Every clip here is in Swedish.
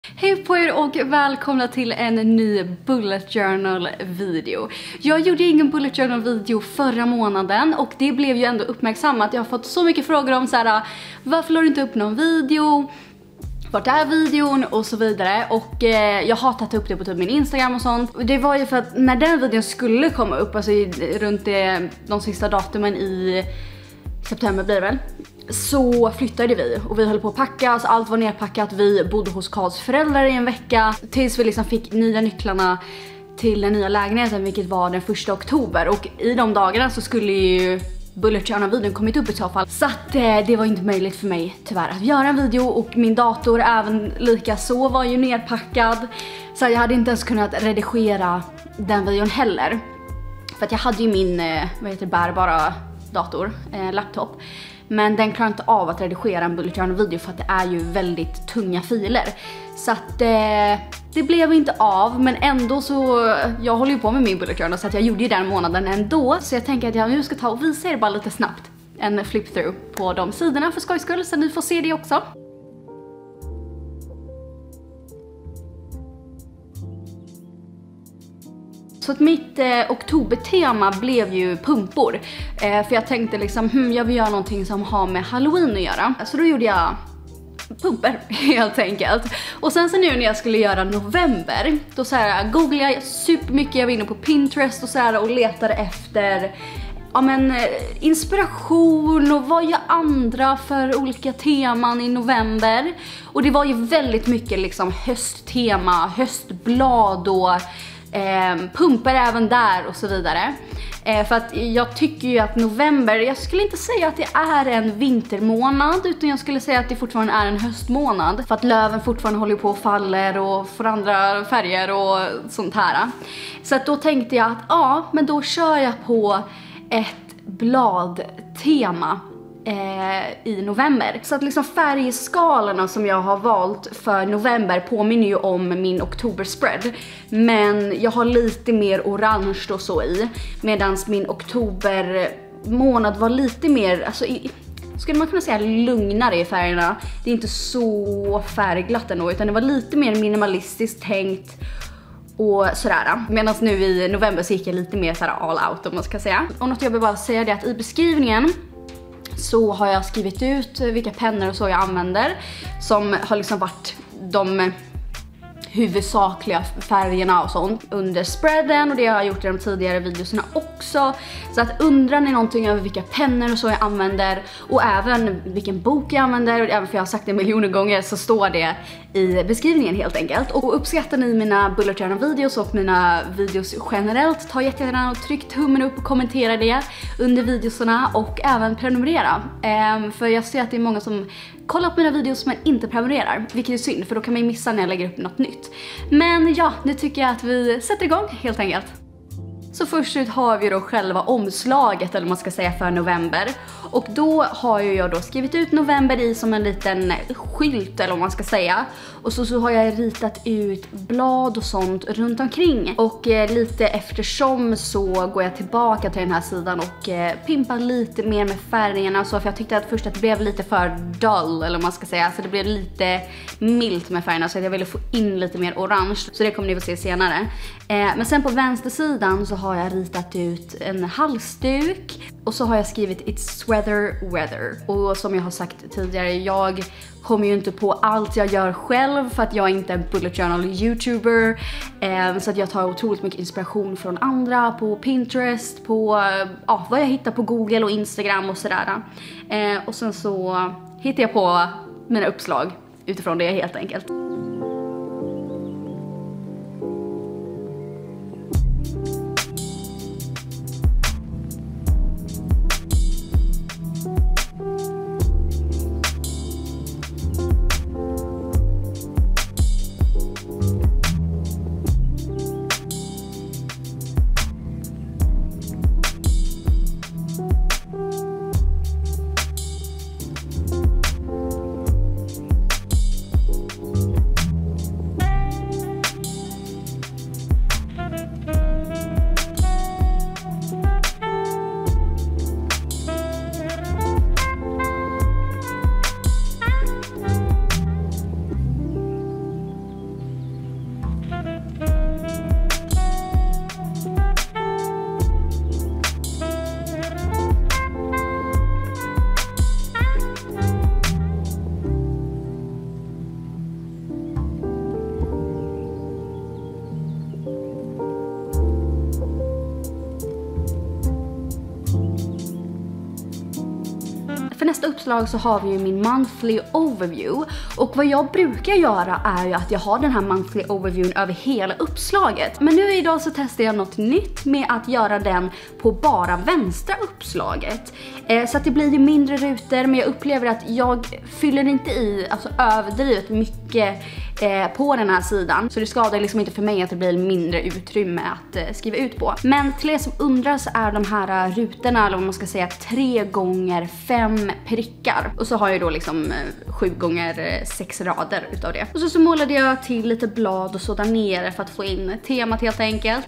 Hej på er och välkomna till en ny Bullet Journal video. Jag gjorde ingen Bullet Journal video förra månaden och det blev ju ändå uppmärksammat. Jag har fått så mycket frågor om så här: varför la du inte upp någon video? Vart är videon? Och så vidare. Och jag har tagit upp det på typ min Instagram och sånt. Det var ju för att när den videon skulle komma upp, alltså runt de sista datumen i september blir det väl, så flyttade vi och vi höll på att packa, så allt var nerpackat. Vi bodde hos Karls föräldrar i en vecka tills vi liksom fick nya nycklarna till den nya lägenheten, vilket var den 1 oktober. Och i de dagarna så skulle ju Bullet Journal-videon kommit upp i så fall. Så att det var inte möjligt för mig tyvärr att göra en video, och min dator även lika så var ju nerpackad. Så jag hade inte ens kunnat redigera den videon heller. För att jag hade ju min bärbara dator, laptop. Men den klarar inte av att redigera en Bullet Journal-video för att det är ju väldigt tunga filer. Så att det blev inte av, men ändå så, jag håller ju på med min Bullet Journal så att jag gjorde ju den månaden ändå. Så jag tänker att jag nu ska ta och visa er bara lite snabbt en flip-through på de sidorna för skojs skull, så ni får se det också. Så att mitt oktobertema blev ju pumpor. För jag tänkte liksom, jag vill göra någonting som har med Halloween att göra. Så då gjorde jag pumper helt enkelt. Och sen så nu när jag skulle göra november, då så här googlade jag supermycket. Jag var inne på Pinterest och så här och letade efter inspiration och vad gör andra för olika teman i november. Och det var ju väldigt mycket liksom hösttema, höstblad och pumpar även där och så vidare. För att jag tycker ju att november, jag skulle inte säga att det är en vintermånad, utan jag skulle säga att det fortfarande är en höstmånad. För att löven fortfarande håller på och faller och får andra färger och sånt här. Så att då tänkte jag att men då kör jag på ett bladtema i november. Så att liksom färgskalorna som jag har valt för november påminner ju om min oktoberspread, men jag har lite mer orange och så i, medan min oktobermånad var lite mer, alltså skulle man kunna säga lugnare i färgerna. Det är inte så färgglatt ändå, utan det var lite mer minimalistiskt tänkt och sådär. Medan nu i november så gick jag lite mer sådär all out, om man ska säga. Och något jag vill bara säga är att i beskrivningen så har jag skrivit ut vilka pennor och så jag använder, som har liksom varit de huvudsakliga färgerna och sånt under spreaden, och det har jag gjort i de tidigare videorna också. Så att undrar ni någonting över vilka pennor och så jag använder, och även vilken bok jag använder, och även för jag har sagt det miljoner gånger, så står det i beskrivningen helt enkelt. Och uppskattar ni mina Bullet Journal videos och mina videos generellt, ta jättegärna och tryck tummen upp och kommentera det under videorna, och även prenumerera. För jag ser att det är många som kollar på mina videos men inte prenumererar, vilket är synd, för då kan man ju missa när jag lägger upp något nytt. Men ja, nu tycker jag att vi sätter igång helt enkelt. Så först ut har vi då själva omslaget, eller man ska säga, för november. Och då har ju jag då skrivit ut november i som en liten skylt, eller vad man ska säga. Och så har jag ritat ut blad och sånt runt omkring. Och lite eftersom så går jag tillbaka till den här sidan och pimpar lite mer med färgerna. Så för jag tyckte att först att det blev lite för dull, eller vad man ska säga. Så det blev lite milt med färgerna, så jag ville få in lite mer orange. Så det kommer ni få se senare. Men sen på vänstersidan så har jag ritat ut en halsduk. Och så har jag skrivit It's Sweater Weather. Och som jag har sagt tidigare, jag kommer ju inte på allt jag gör själv, för att jag är inte en Bullet Journal YouTuber. Så att jag tar otroligt mycket inspiration från andra på Pinterest, på vad jag hittar på Google och Instagram och sådär. Och sen så hittar jag på mina uppslag utifrån det helt enkelt. nästa uppslag så har vi ju min monthly overview. Och vad jag brukar göra är ju att jag har den här monthly overviewen över hela uppslaget. Men nu idag så testar jag något nytt med att göra den på bara vänstra uppslaget. Så att det blir ju mindre rutor, men jag upplever att jag fyller inte i alltså överdrivet mycket på den här sidan. Så det skadar liksom inte för mig att det blir mindre utrymme att skriva ut på. Men till er som undrar så är de här rutorna, eller vad man ska säga, 3x5 prickar. Och så har jag då liksom 7x6 rader utav det. Och så målade jag till lite blad och så där nere för att få in temat helt enkelt.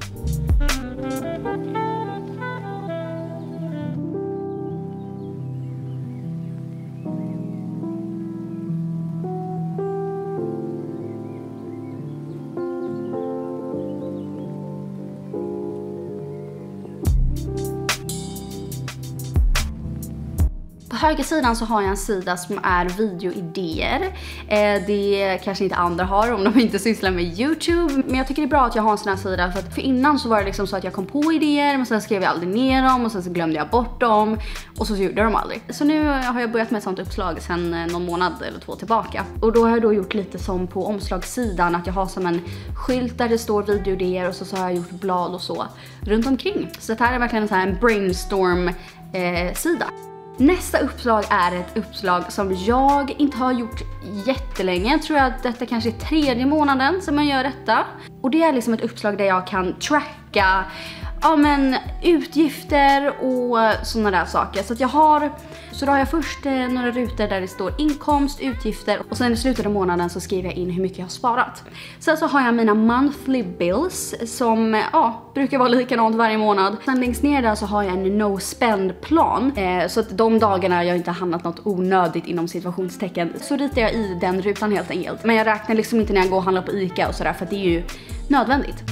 På högersidan så har jag en sida som är videoidéer. Det kanske inte andra har om de inte sysslar med YouTube. Men jag tycker det är bra att jag har en sån här sida. För innan så var det liksom så att jag kom på idéer, men sen skrev jag aldrig ner dem och sen så glömde jag bort dem. Och så gjorde jag dem aldrig. Så nu har jag börjat med ett sånt uppslag sedan någon månad eller 2 tillbaka. Och då har jag då gjort lite som på omslagssidan. Att jag har som en skylt där det står videoidéer och så har jag gjort blad och så runt omkring. Så det här är verkligen en sån här en brainstorm sida. Nästa uppslag är ett uppslag som jag inte har gjort jättelänge. Jag tror att detta kanske är 3:e månaden som jag gör detta. Och det är liksom ett uppslag där jag kan tracka utgifter och sådana där saker. Så att då har jag först några rutor där det står inkomst, utgifter och sen i slutet av månaden så skriver jag in hur mycket jag har sparat. Sen så har jag mina monthly bills som brukar vara likadant varje månad. Sen längst ner där så har jag en no spend plan. Så att de dagarna jag inte har handlat något onödigt inom situationstecken så ritar jag i den rutan helt enkelt. Men jag räknar liksom inte när jag går och handlar på ICA och sådär, för att det är ju nödvändigt.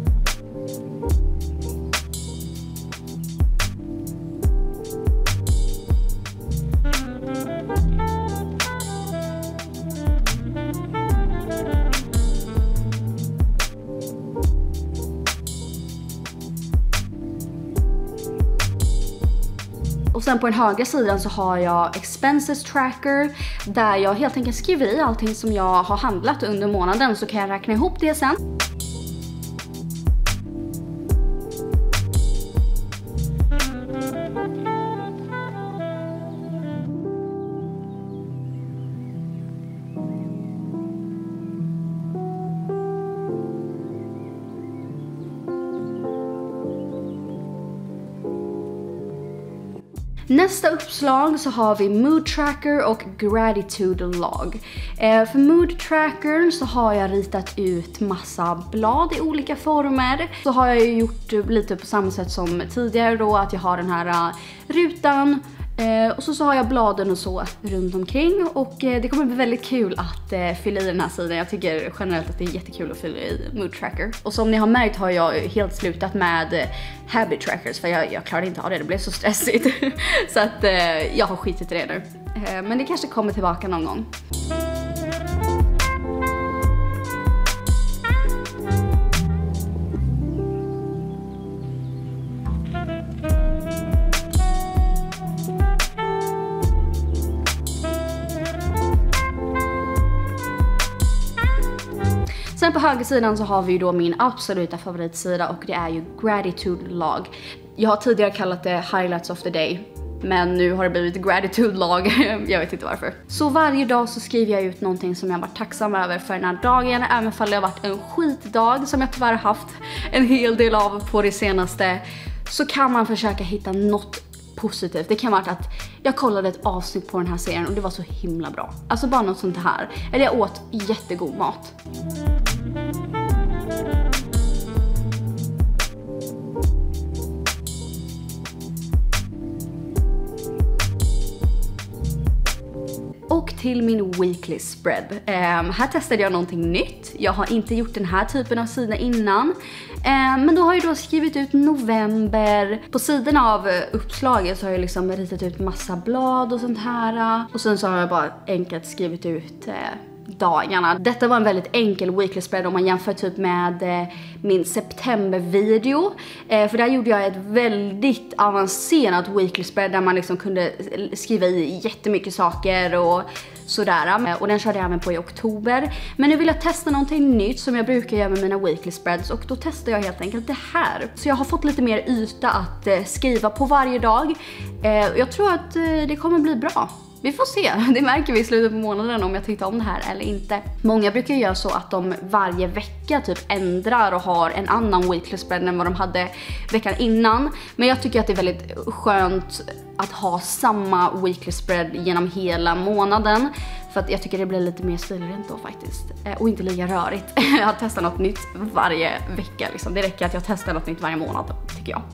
Och sen på den högra sidan så har jag expenses tracker där jag helt enkelt skriver i allting som jag har handlat under månaden, så kan jag räkna ihop det sen. Nästa uppslag så har vi mood tracker och gratitude log. För mood tracker så har jag ritat ut massa blad i olika former. Så har jag gjort lite på samma sätt som tidigare då, att jag har den här rutan. Och så har jag bladen och så runt omkring. Och det kommer bli väldigt kul att fylla i den här sidan. Jag tycker generellt att det är jättekul att fylla i mood tracker. Och som ni har märkt har jag helt slutat med habit trackers. För jag klarade inte av det blev så stressigt. Så att jag har skitit i det nu. Men det kanske kommer tillbaka någon gång. Sen på högersidan så har vi ju då min absoluta favoritsida och det är ju gratitude log. Jag har tidigare kallat det highlights of the day, men nu har det blivit gratitude log. Jag vet inte varför. Så varje dag så skriver jag ut någonting som jag varit tacksam över för den här dagen. Även om det har varit en skitdag som jag tyvärr haft en hel del av på det senaste, så kan man försöka hitta något positivt. Det kan vara att jag kollade ett avsnitt på den här serien och det var så himla bra. Alltså bara något sånt här. Eller jag åt jättegod mat. Och till min weekly spread. Här testade jag någonting nytt. Jag har inte gjort den här typen av sida innan. Men då har jag då skrivit ut november. På sidan av uppslaget så har jag liksom ritat ut massa blad och sånt här. Och sen så har jag bara enkelt skrivit ut dagarna. Detta var en väldigt enkel weekly spread om man jämför typ med min september-video. För där gjorde jag ett väldigt avancerat weekly spread där man liksom kunde skriva i jättemycket saker och sådär. Och den körde jag även på i oktober. Men nu vill jag testa någonting nytt som jag brukar göra med mina weekly spreads. Och då testar jag helt enkelt det här. Så jag har fått lite mer yta att skriva på varje dag. Jag tror att det kommer bli bra. Vi får se, det märker vi i slutet på månaden om jag tyckte om det här eller inte. Många brukar göra så att de varje vecka typ ändrar och har en annan weekly spread än vad de hade veckan innan. Men jag tycker att det är väldigt skönt att ha samma weekly spread genom hela månaden. För att jag tycker det blir lite mer stilrent då faktiskt. Och inte lika rörigt att testa något nytt varje vecka liksom. Det räcker att jag testar något nytt varje månad tycker jag.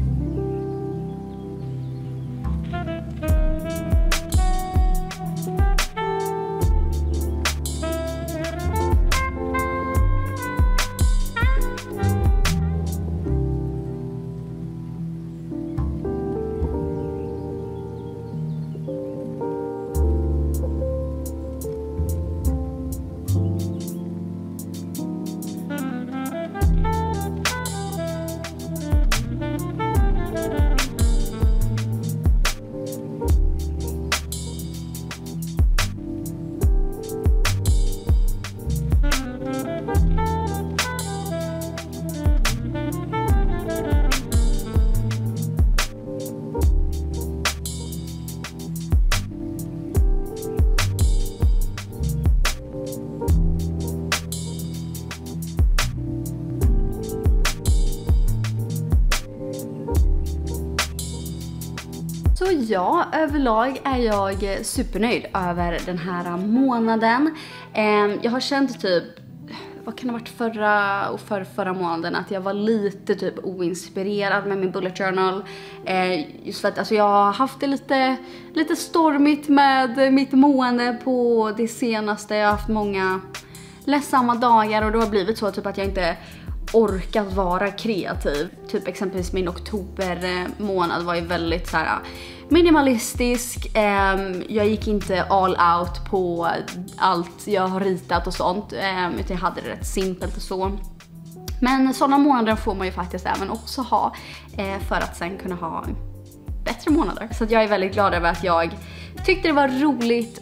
Så ja, överlag är jag supernöjd över den här månaden. Jag har känt typ, vad kan det ha varit förra och förra månaden, att jag var lite typ oinspirerad med min bullet journal. Just för att alltså, jag har haft det lite stormigt med mitt mående på det senaste. Jag har haft många ledsamma dagar och det har blivit så typ att jag inte orkat vara kreativ. Typ exempelvis min oktober månad var ju väldigt så här minimalistisk. Jag gick inte all out på allt jag har ritat och sånt, utan jag hade det rätt simpelt och så. Men sådana månader får man ju faktiskt även också ha för att sen kunna ha bättre månader. Så att jag är väldigt glad över att jag tyckte det var roligt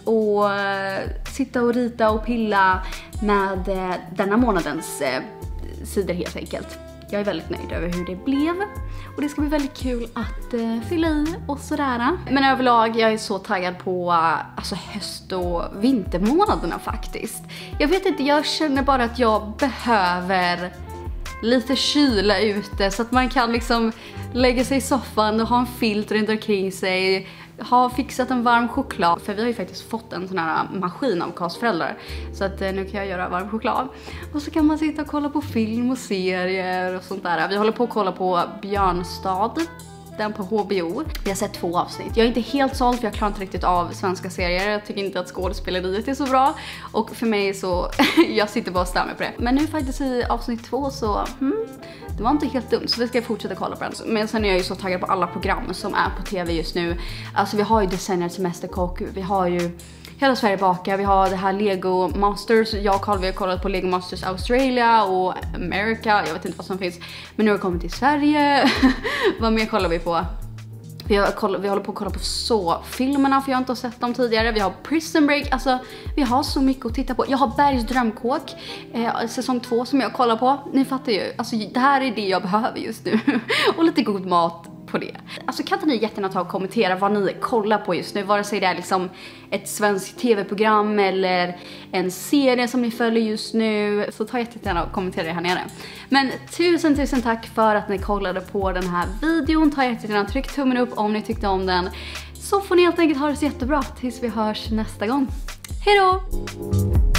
att sitta och rita och pilla med denna månadens sidor helt enkelt. Jag är väldigt nöjd över hur det blev. Och det ska bli väldigt kul att fylla i och sådär. Men överlag, jag är så taggad på alltså höst- och vintermånaderna faktiskt. Jag vet inte, jag känner bara att jag behöver lite kyla ute. Så att man kan liksom lägga sig i soffan och ha en filt runt omkring sig. Har fixat en varm choklad. För vi har ju faktiskt fått en sån här maskin av Karls föräldrar. Så att nu kan jag göra varm choklad. Och så kan man sitta och kolla på film och serier och sånt där. Vi håller på att kolla på Björnstad. Den på HBO. Vi har sett 2 avsnitt. Jag är inte helt såld för jag klarar inte riktigt av svenska serier. Jag tycker inte att skådespeleriet är så bra. Och för mig så, jag sitter bara och stör mig på det. Men nu faktiskt i avsnitt 2 så, det var inte helt dumt. Så vi ska fortsätta kolla på den. Men sen är jag ju så taggad på alla program som är på tv just nu. Alltså vi har ju Decenniet Semesterkock. Vi har ju Hela Sverige bakar. Vi har det här Lego Masters. Jag och Carl, vi har kollat på Lego Masters Australia och America. Jag vet inte vad som finns. Men nu har vi kommit till Sverige. Vad mer kollar vi på? Vi håller på att kolla på så-filmerna för jag har inte sett dem tidigare. Vi har Prison Break. Alltså, vi har så mycket att titta på. Jag har Bergs drömkåk. Säsong 2 som jag kollar på. Ni fattar ju. Alltså, det här är det jag behöver just nu. Och lite god mat på det. Alltså kan inte ni jättegärna ta och kommentera vad ni kollar på just nu. Vare sig det är liksom ett svenskt tv-program eller en serie som ni följer just nu. Så ta jättegärna och kommentera det här nere. Men tusen tack för att ni kollade på den här videon. Ta jättegärna, tryck tummen upp om ni tyckte om den. Så får ni helt enkelt ha det så jättebra tills vi hörs nästa gång. Hej då!